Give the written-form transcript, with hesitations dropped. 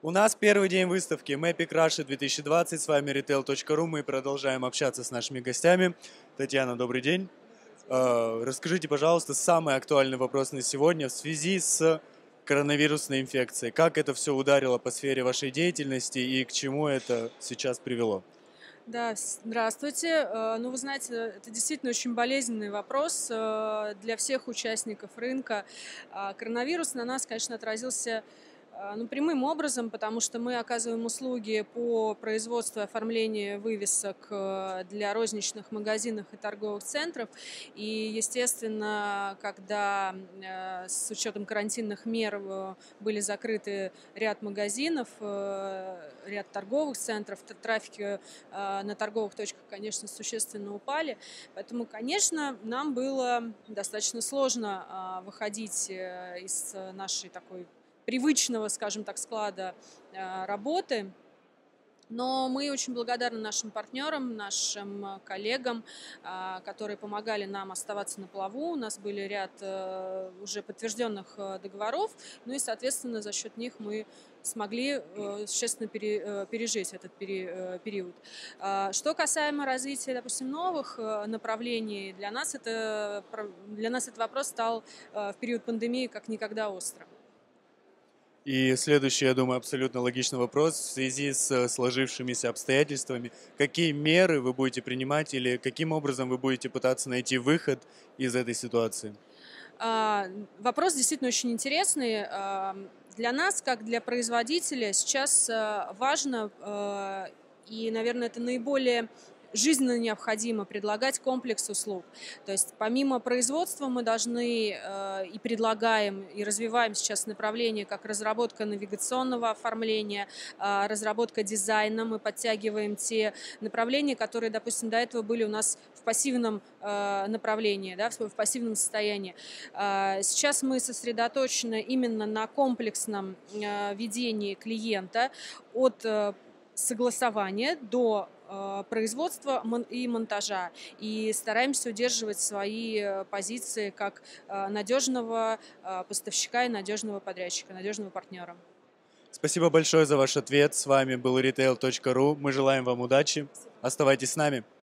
У нас первый день выставки Mapic Russia 2020. С вами retail.ru. Мы продолжаем общаться с нашими гостями. Татьяна, добрый день. Расскажите, пожалуйста, самый актуальный вопрос на сегодня в связи с коронавирусной инфекцией. Как это все ударило по сфере вашей деятельности и к чему это сейчас привело? Да, здравствуйте. Ну, вы знаете, это действительно очень болезненный вопрос для всех участников рынка. Коронавирус на нас, конечно, отразился ну, прямым образом, потому что мы оказываем услуги по производству и оформлению вывесок для розничных магазинов и торговых центров. И, естественно, когда с учетом карантинных мер были закрыты ряд магазинов, ряд торговых центров, трафики на торговых точках, конечно, существенно упали. Поэтому, конечно, нам было достаточно сложно выходить из нашей такой привычного, скажем так, склада работы. Но мы очень благодарны нашим партнерам, нашим коллегам, которые помогали нам оставаться на плаву. У нас были ряд уже подтвержденных договоров, ну и, соответственно, за счет них мы смогли существенно пережить этот период. Что касаемо развития, допустим, новых направлений, для нас этот вопрос стал в период пандемии как никогда острым. И следующий, я думаю, абсолютно логичный вопрос. В связи с сложившимися обстоятельствами, какие меры вы будете принимать или каким образом вы будете пытаться найти выход из этой ситуации? Вопрос действительно очень интересный. Для нас, как для производителя, сейчас важно, и, наверное, это наиболее жизненно необходимо предлагать комплекс услуг. То есть помимо производства мы должны и предлагаем, и развиваем сейчас направления, как разработка навигационного оформления, разработка дизайна. Мы подтягиваем те направления, которые, допустим, до этого были у нас в пассивном направлении, да, в пассивном состоянии. Сейчас мы сосредоточены именно на комплексном ведении клиента от согласования до производства и монтажа. И стараемся удерживать свои позиции как надежного поставщика и надежного подрядчика, надежного партнера. Спасибо большое за ваш ответ. С вами был retail.ru. Мы желаем вам удачи. Оставайтесь с нами.